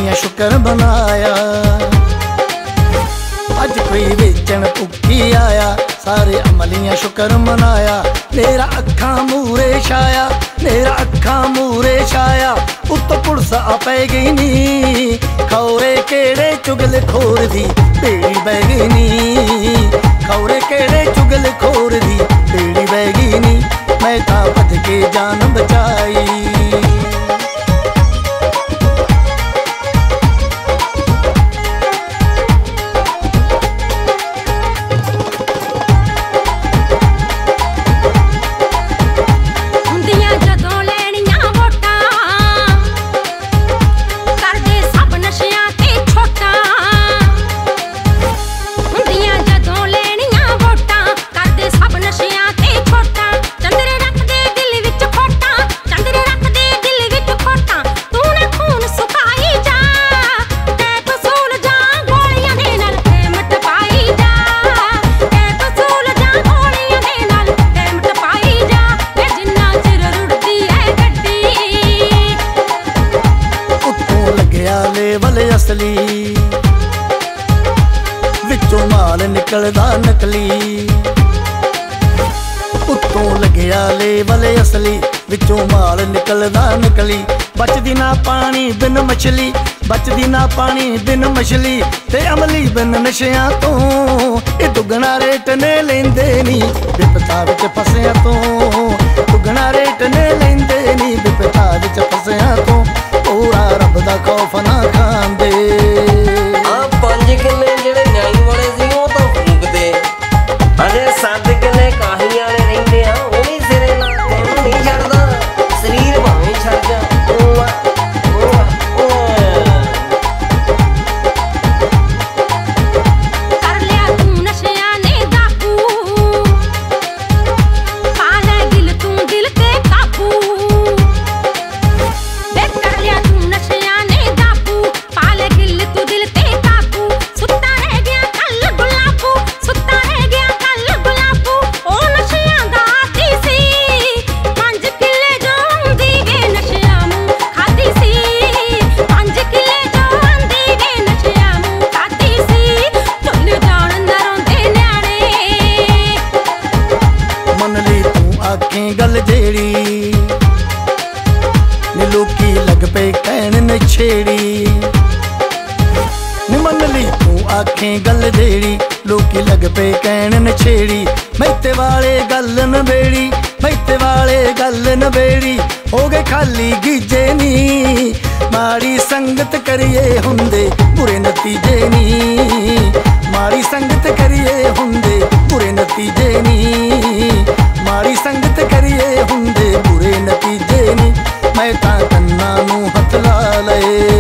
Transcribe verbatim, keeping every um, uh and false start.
अमलियां शुक्र बनाया। अज कोई वेचन भुखी आया, सारे अमलियां शुक्र मनाया। मेरा अखा मूरे छाया, मेरा अखा मूरे छाया। उत्तो पुलिस आ पै गई नी, खौरे केड़े चुगल खोर दी बेड़ी बह गई नी। खौरे केड़े चुगल खोर दी बेड़ी बह गई नी। मैं तां भज के जान बचाई। लेवल असली विचों माल निकलदा नकली। उत्तों लग्या लेवल असली विचों माल निकलदा नकली। बचदी ना पानी बिन मछली, बचदी ना पानी बिन मछली। ते अमली बिन नशियां तो ये दुगना रेट ने लेंदे नी विपता विच फसिया तो। दुगना रेट ने लेंदे नी विपता विच फसिया तो। पूरा रब दा खौफ ना खांदे। आ पंज किले जेड़े न्याई वाले सी ओ तां फूकदे, अजे सत्त किले काही वाले रहिंदे आ ओ भी सिरे लांदे। नहीं छड़दा शरीर भावें छड़ जा। गल जेड़ी नी लोकी लग पे कहन नछेड़ी। नी मन ली तू आखें गल जेड़ी लोकी लग पे कहन नछेड़ी। मैते वाले गल नबेड़ी, मैते वाले गल नबेड़ी। हो गए खाली गीजे नी, माड़ी संगत करिए हुंदे बुरे नतीजे नी। माड़ी संगत करिए हुंदे बुरे नतीजे नी। माड़ी संगत करिए हुंदे बुरे नतीजे नी। मैं तां कन्ना नूं हथ ला लए।